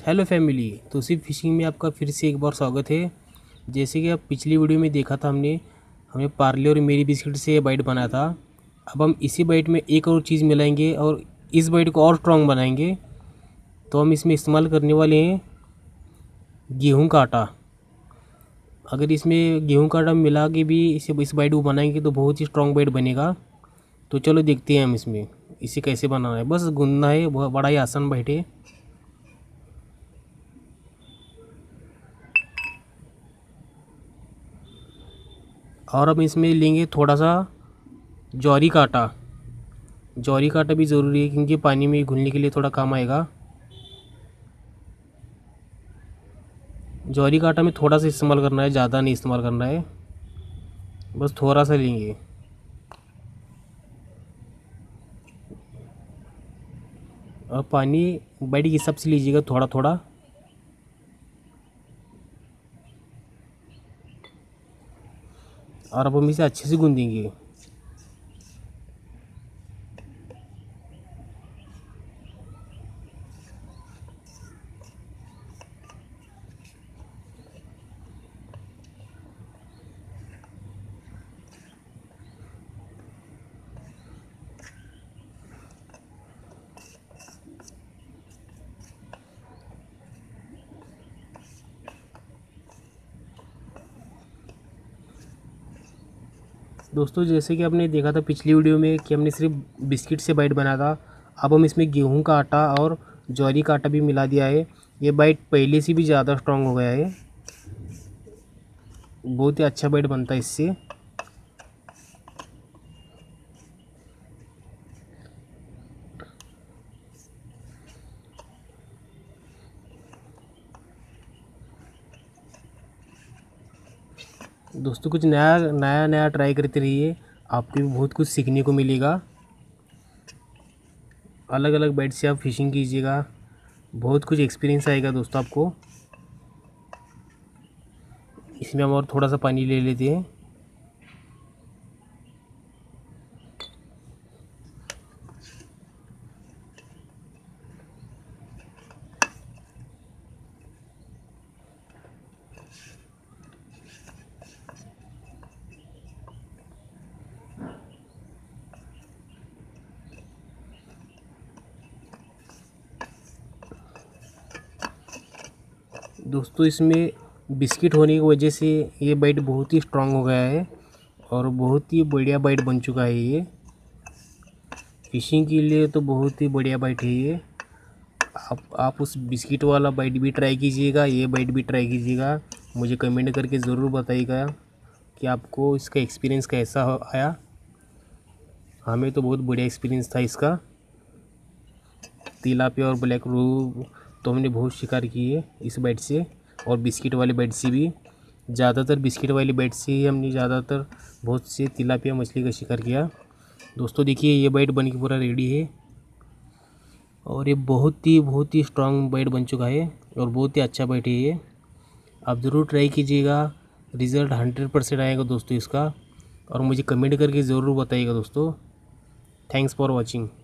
Hello family, तो सिर्फ fishing में आपका फिर से एक बार स्वागत है। जैसे कि आप पिछली वीडियो में देखा था, हमने पार्ले और मेरी बिस्किट से बाइट बनाया था। अब हम इसी बाइट में एक और चीज़ मिलाएंगे और इस बाइट को और स्ट्रॉन्ग बनाएंगे। तो हम इसमें इस्तेमाल करने वाले हैं गेहूं का आटा। अगर इसमें गेहूं का आटा मिला के भी इस बाइट को बनाएंगे तो बहुत ही स्ट्रॉन्ग बाइट बनेगा। तो चलो देखते हैं हम इसमें इसे कैसे बनाना है। बस गूंदना है, बहुत बड़ा ही आसान बाइट है। और अब इसमें लेंगे थोड़ा सा ज्वारी का आटा। ज्वारी का आटा भी ज़रूरी है क्योंकि पानी में घुलने के लिए थोड़ा काम आएगा। ज्वारी का आटा में थोड़ा सा इस्तेमाल करना है, ज़्यादा नहीं इस्तेमाल करना है, बस थोड़ा सा लेंगे। और पानी बाइट के हिसाब से लीजिएगा, थोड़ा थोड़ा। और अब हम इसे अच्छे से गूंदेंगे। दोस्तों, जैसे कि आपने देखा था पिछली वीडियो में कि हमने सिर्फ बिस्किट से बाइट बनाया था। अब हम इसमें गेहूं का आटा और ज्वारी का आटा भी मिला दिया है। ये बाइट पहले से भी ज़्यादा स्ट्रांग हो गया है, बहुत ही अच्छा बाइट बनता है इससे। दोस्तों, कुछ नया नया नया ट्राई करते रहिए, आपको भी बहुत कुछ सीखने को मिलेगा। अलग अलग बाइट से आप फिशिंग कीजिएगा, बहुत कुछ एक्सपीरियंस आएगा दोस्तों आपको। इसमें हम और थोड़ा सा पानी ले लेते हैं। दोस्तों, इसमें बिस्किट होने की वजह से ये बाइट बहुत ही स्ट्रांग हो गया है और बहुत ही बढ़िया बाइट बन चुका है ये। फिशिंग के लिए तो बहुत ही बढ़िया बाइट है ये। आप उस बिस्किट वाला बाइट भी ट्राई कीजिएगा, ये बाइट भी ट्राई कीजिएगा। मुझे कमेंट करके ज़रूर बताइएगा कि आपको इसका एक्सपीरियंस कैसा आया। हमें तो बहुत बढ़िया एक्सपीरियंस था इसका। तिलापिया और ब्लैक रोहू तो हमने बहुत शिकार की है इस बाइट से, और बिस्किट वाले बाइट से भी। ज़्यादातर बिस्किट वाली बाइट से ही हमने ज़्यादातर बहुत से तिलापिया मछली का शिकार किया। दोस्तों देखिए, ये बाइट बन के पूरा रेडी है और ये बहुत ही स्ट्रांग बाइट बन चुका है और बहुत ही अच्छा बाइट है ये। आप ज़रूर ट्राई कीजिएगा, रिज़ल्ट 100% आएगा दोस्तों इसका। और मुझे कमेंट करके ज़रूर बताइएगा दोस्तों। Thanks for watching.